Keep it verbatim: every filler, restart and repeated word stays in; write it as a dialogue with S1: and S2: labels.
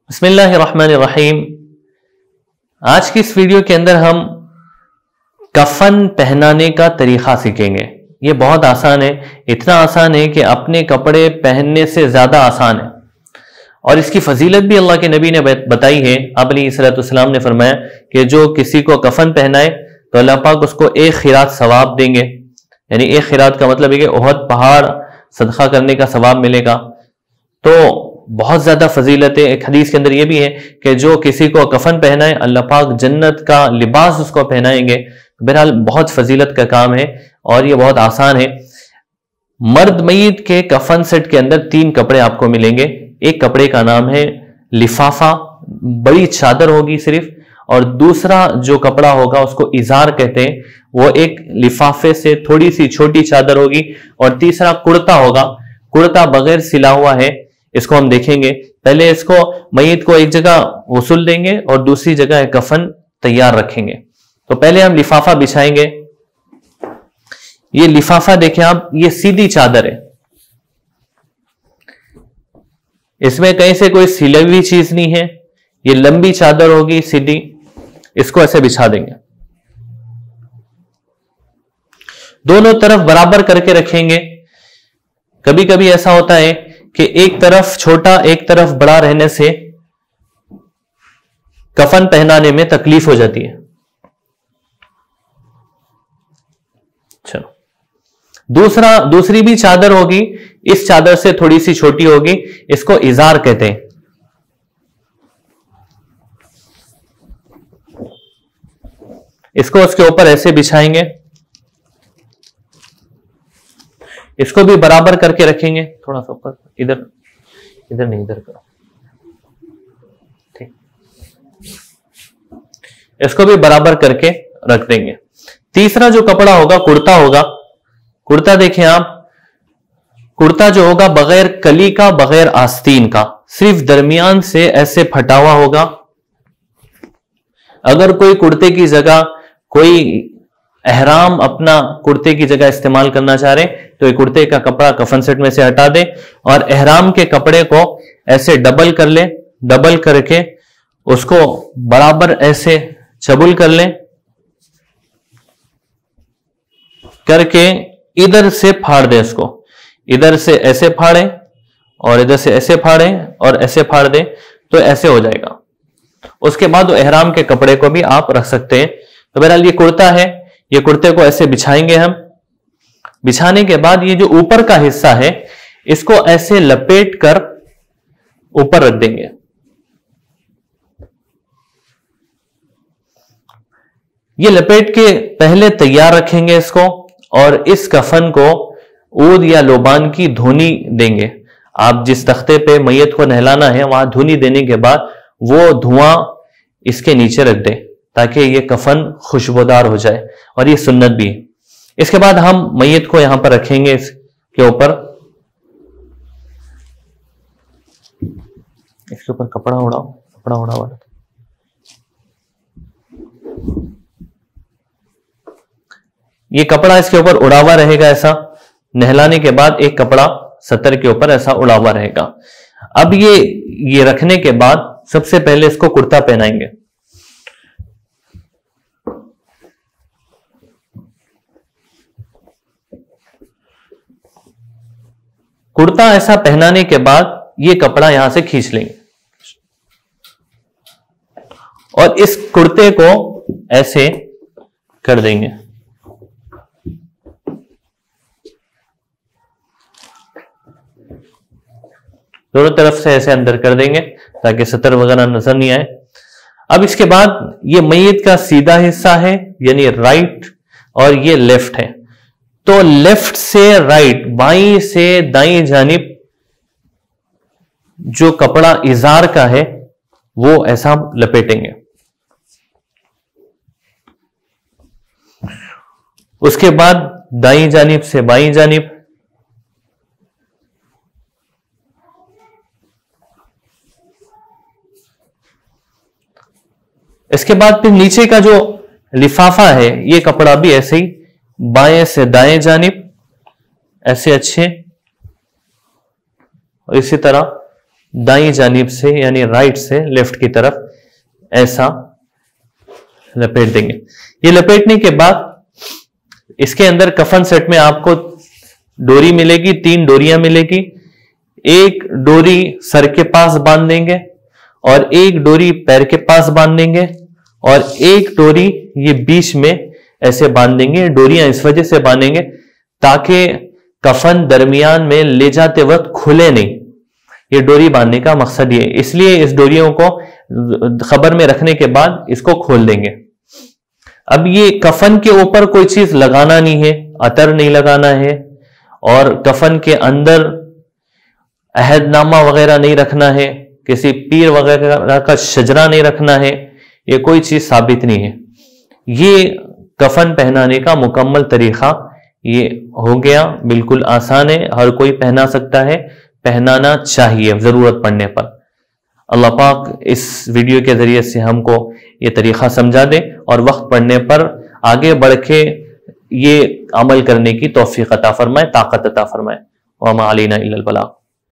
S1: बिस्मिल्लाहिर्रहमानिर्रहीम। आज की इस वीडियो के अंदर हम कफन पहनाने का तरीका सीखेंगे। ये बहुत आसान है, इतना आसान है कि अपने कपड़े पहनने से ज्यादा आसान है और इसकी फजीलत भी अल्लाह के नबी ने बताई है। आप अलैहिस्सलाम ने फरमाया कि जो किसी को कफन पहनाए तो अल्लाह पाक उसको एक खिरात सवाब देंगे। यानी एक खिरात का मतलब है कि ओहद पहाड़ सदका करने का सवाब मिलेगा। तो बहुत ज्यादा फजीलत है। एक हदीस के अंदर यह भी है कि जो किसी को कफन पहनाए अल्लाह पाक जन्नत का लिबास उसको पहनाएंगे। बहरहाल बहुत फजीलत का काम है और ये बहुत आसान है। मर्द मय्यत के कफन सेट के अंदर तीन कपड़े आपको मिलेंगे। एक कपड़े का नाम है लिफाफा, बड़ी चादर होगी सिर्फ, और दूसरा जो कपड़ा होगा उसको इजार कहते हैं, वो एक लिफाफे से थोड़ी सी छोटी चादर होगी, और तीसरा कुर्ता होगा। कुर्ता बगैर सिला हुआ है, इसको हम देखेंगे। पहले इसको मय्यत को एक जगह गुस्ल देंगे और दूसरी जगह कफन तैयार रखेंगे। तो पहले हम लिफाफा बिछाएंगे। ये लिफाफा देखें आप, ये सीधी चादर है, इसमें कहीं से कोई सिली हुई चीज नहीं है। ये लंबी चादर होगी सीधी, इसको ऐसे बिछा देंगे। दोनों तरफ बराबर करके रखेंगे। कभी कभी ऐसा होता है कि एक तरफ छोटा एक तरफ बड़ा रहने से कफन पहनाने में तकलीफ हो जाती है। चलो, दूसरा दूसरी भी चादर होगी, इस चादर से थोड़ी सी छोटी होगी, इसको इजार कहते हैं। इसको उसके ऊपर ऐसे बिछाएंगे, इसको भी बराबर करके रखेंगे। थोड़ा सा ऊपर, इधर इधर नहीं, इधर करो, ठीक। इसको भी बराबर करके रख देंगे। तीसरा जो कपड़ा होगा कुर्ता होगा। कुर्ता देखें आप, कुर्ता जो होगा बगैर कली का, बगैर आस्तीन का, सिर्फ दरमियान से ऐसे फटा हुआ होगा। अगर कोई कुर्ते की जगह कोई एहराम अपना कुर्ते की जगह इस्तेमाल करना चाह रहे तो ये कुर्ते का कपड़ा कफन सेट में से हटा दे और एहराम के कपड़े को ऐसे डबल कर ले, डबल करके उसको बराबर ऐसे चबुल कर ले, करके इधर से फाड़ दे। इसको इधर से ऐसे फाड़े और इधर से ऐसे फाड़े और ऐसे फाड़ दे तो ऐसे हो जाएगा। उसके बाद वो एहराम के कपड़े को भी आप रख सकते हैं। तो बहरहाल ये कुर्ता है, ये कुर्ते को ऐसे बिछाएंगे हम। बिछाने के बाद ये जो ऊपर का हिस्सा है इसको ऐसे लपेट कर ऊपर रख देंगे। ये लपेट के पहले तैयार रखेंगे इसको, और इस कफन को ऊद या लोबान की धुनी देंगे। आप जिस तख्ते पे मैयत को नहलाना है वहां धुनी देने के बाद वो धुआं इसके नीचे रख दे ताकि ये कफन खुशबूदार हो जाए, और ये सुन्नत भी है। इसके बाद हम मैयत को यहां पर रखेंगे, इसके ऊपर इसके ऊपर कपड़ा उड़ाओ, कपड़ा उड़ाओ। ये कपड़ा इसके ऊपर उड़ा हुआ रहेगा ऐसा। नहलाने के बाद एक कपड़ा सतर के ऊपर ऐसा उड़ा हुआ रहेगा। अब ये ये रखने के बाद सबसे पहले इसको कुर्ता पहनाएंगे। कुर्ता ऐसा पहनाने के बाद ये कपड़ा यहां से खींच लेंगे और इस कुर्ते को ऐसे कर देंगे। दोनों तरफ से ऐसे अंदर कर देंगे ताकि सतर वगैरह नजर नहीं आए। अब इसके बाद ये मैयत का सीधा हिस्सा है यानी राइट, और ये लेफ्ट है। तो लेफ्ट से राइट, बाईं से दाईं जानिब जो कपड़ा इजार का है वो ऐसा लपेटेंगे। उसके बाद दाईं जानिब से बाईं जानिब, इसके बाद फिर नीचे का जो लिफाफा है ये कपड़ा भी ऐसे ही बाएं से दाएं जानिब ऐसे अच्छे, और इसी तरह दाईं जानिब से यानी राइट से लेफ्ट की तरफ ऐसा लपेट देंगे। ये लपेटने के बाद इसके अंदर कफन सेट में आपको डोरी मिलेगी, तीन डोरियां मिलेगी। एक डोरी सर के पास बांध देंगे और एक डोरी पैर के पास बांध देंगे और एक डोरी ये बीच में ऐसे बांध देंगे। डोरियां इस वजह से बांधेंगे ताकि कफन दरमियान में ले जाते वक्त खुले नहीं। ये डोरी बांधने का मकसद ये, इसलिए इस डोरियों को खबर में रखने के बाद इसको खोल देंगे। अब ये कफन के ऊपर कोई चीज लगाना नहीं है, अतर नहीं लगाना है और कफन के अंदर अहदनामा वगैरह नहीं रखना है, किसी पीर वगैरह का शजरा नहीं रखना है, ये कोई चीज साबित नहीं है। ये कफन पहनाने का मुकम्मल तरीका ये हो गया, बिल्कुल आसान है, हर कोई पहना सकता है, पहनाना चाहिए जरूरत पड़ने पर। अल्लाह पाक इस वीडियो के जरिए से हमको ये तरीका समझा दे और वक्त पड़ने पर आगे बढ़ के ये अमल करने की तौफीक अता फरमाए, ताकत अता फरमाए। व मा अलैना इल्लल बलाग।